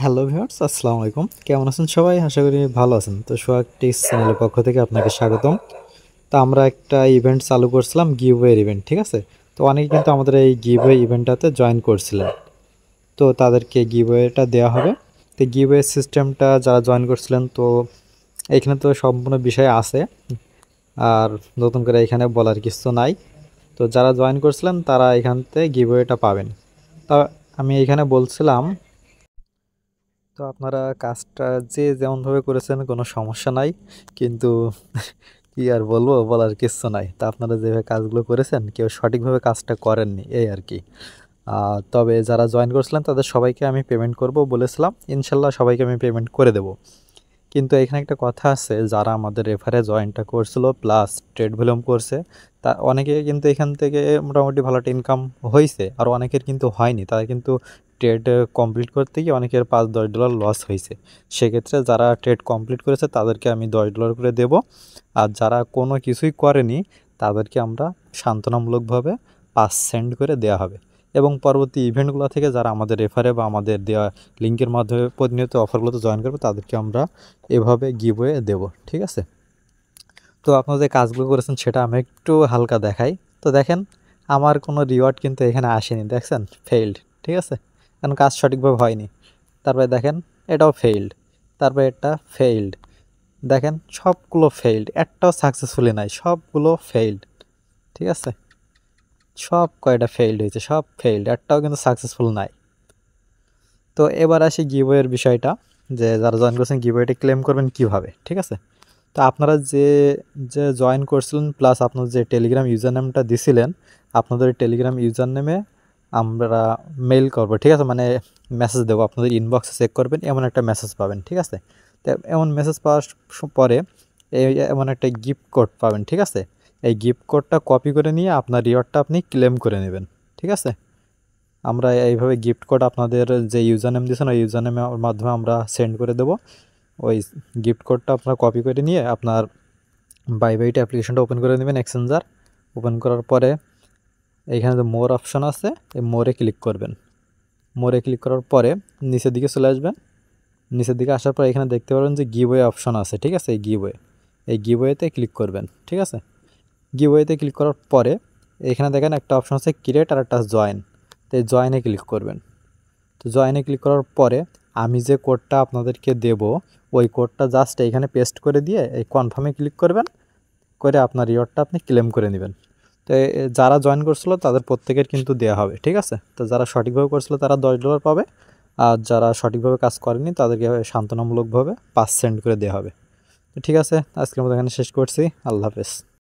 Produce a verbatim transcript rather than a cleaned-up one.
Hello viewers, আসসালামু আলাইকুম। কেমন আছেন সবাই? আশা করি ভালো আছেন। তো সোহাগ টিচ চ্যানেলের পক্ষ থেকে আপনাকে স্বাগতম। তো আমরা একটা ইভেন্ট চালু করছিলাম, গিভওয়ে ইভেন্ট, ঠিক আছে? তো অনেকে কিন্তু আমাদের এই গিভওয়ে ইভেন্টটাতে জয়েন করছিলেন। তো তাদেরকে গিভওয়েটা দেওয়া হবে। তো গিভওয়ে সিস্টেমটা যারা জয়েন করছিলেন, তো এখানে তো সম্পূর্ণ বিষয় আছে, আর নতুন করে এখানে বলার কিছু নাই। তো যারা জয়েন করছিলেন তারা এখান থেকে গিভওয়েটা পাবেন। তা আমি এখানে বলছিলাম, তো আপনারা কাজটা যে যেমনভাবে করেছেন কোনো সমস্যা নাই, কিন্তু কি আর বলবো, বলার কিচ্ছু নাই। তা আপনারা যেভাবে কাজগুলো করেছেন কেউ সঠিকভাবে কাজটা করেননি, এই আর কি। আহ, তবে যারা জয়েন করেছিলেন তাদের সবাইকে আমি পেমেন্ট করব বলেছিলাম, ইনশাল্লাহ সবাইকে আমি পেমেন্ট করে দেব। কিন্তু এখানে একটা কথা আছে, যারা আমাদের রেফারে জয়েনটা করছিল প্লাস ট্রেড ভলিউম করছে, তা অনেকে কিন্তু এখান থেকে মোটামুটি ভালো একটা ইনকাম হয়েছে, আর অনেকের কিন্তু হয়নি। তারা কিন্তু ট্রেড কমপ্লিট করতে গিয়ে অনেকের পাঁচ দশ ডলার লস হয়েছে। সেক্ষেত্রে যারা ট্রেড কমপ্লিট করেছে তাদেরকে আমি দশ ডলার করে দেব, আর যারা কোনো কিছুই করেনি তাদেরকে আমরা সান্ত্বনামূলকভাবে পাঁচ সেন্ট করে দেওয়া হবে। এবং পরবর্তী ইভেন্টগুলো থেকে যারা আমাদের রেফারে বা আমাদের দেওয়া লিঙ্কের মাধ্যমে প্রতিনিয়ত অফারগুলোতে জয়েন করবে তাদেরকে আমরা এভাবে গিভওয়ে দেব, ঠিক আছে? তো আপনারা যে কাজগুলো করেছেন সেটা আমি একটু হালকা দেখাই। তো দেখেন, আমার কোনো রিওয়ার্ড কিন্তু এখানে আসেনি, দেখছেন? ফেইল্ড, ঠিক আছে? কারণ কাজ সঠিকভাবে হয়নি। তারপরে দেখেন, এটাও ফেইল্ড। তারপরে এটা ফেইল্ড। দেখেন সবগুলো ফেইল্ড, একটাও সাকসেসফুলি নাই, সবগুলো ফেইল্ড, ঠিক আছে? সব কয়টা ফেইল্ড হয়েছে, সব ফেইল্ড, একটাও কিন্তু সাকসেসফুল নাই। তো এবার আসি গিভওয়ের বিষয়টা, যে যারা জয়েন করছেন গিভওয়েটা ক্লেম করবেন কিভাবে, ঠিক আছে? তো আপনারা যে যে জয়েন করছিলেন প্লাস আপনার যে টেলিগ্রাম ইউজার নেমটা দিছিলেন, আপনাদের টেলিগ্রাম ইউজার নেমে আমরা মেইল করবো, ঠিক আছে? মানে মেসেজ দেবো, আপনাদের ইনবক্সে চেক করবেন, এমন একটা মেসেজ পাবেন, ঠিক আছে? তো এমন মেসেজ পাওয়ার পরে এই এমন একটা গিফট কোড পাবেন, ঠিক আছে? এই গিফট কোডটা কপি করে নিয়ে আপনার রিওয়ার্ডটা আপনি ক্লেম করে নেবেন, ঠিক আছে? আমরা এইভাবে গিফট কোড আপনাদের যে ইউজার নেম দিয়েছেন ওই ইউজার নেমের মাধ্যমে আমরা সেন্ড করে দেবো। ওই গিফট কোডটা আপনার কপি করে নিয়ে আপনার বাইবাইট অ্যাপ্লিকেশনটা ওপেন করে নেবেন, এক্সচেঞ্জার ওপেন করার পরে এইখানে যে মোর অপশন আছে, এই মোরে ক্লিক করবেন। মোরে ক্লিক করার পরে নিচের দিকে চলে আসবেন। নিচের দিকে আসার পর এখানে দেখতে পারবেন যে গিভওয়ে অপশন আছে, ঠিক আছে? এই গিভওয়ে, এই গিভওয়েতে ক্লিক করবেন, ঠিক আছে? গিভওয়েতে ক্লিক করার পরে এখানে দেখেন একটা অপশন আছে ক্রিয়েট আর একটা জয়েন। তো এই জয়েনে ক্লিক করবেন। তো জয়েনে ক্লিক করার পরে আমি যে কোডটা আপনাদেরকে দেব ওই কোডটা জাস্ট এইখানে পেস্ট করে দিয়ে এই কনফার্মে ক্লিক করবেন, করে আপনার রিওয়ার্ডটা আপনি ক্লেম করে নেবেন। তো যারা জয়েন করছিল তাদের প্রত্যেকের কিন্তু দেওয়া হবে, ঠিক আছে? তো যারা সঠিকভাবে করছিল তারা দশ ডলার পাবে, আর যারা সঠিকভাবে কাজ করেনি তাদেরকে সান্ত্বনামূলকভাবে পাঁচ সেন্ট করে দেওয়া হবে। তো ঠিক আছে, আজকের মতো এখানে শেষ করছি। আল্লাহ হাফেজ।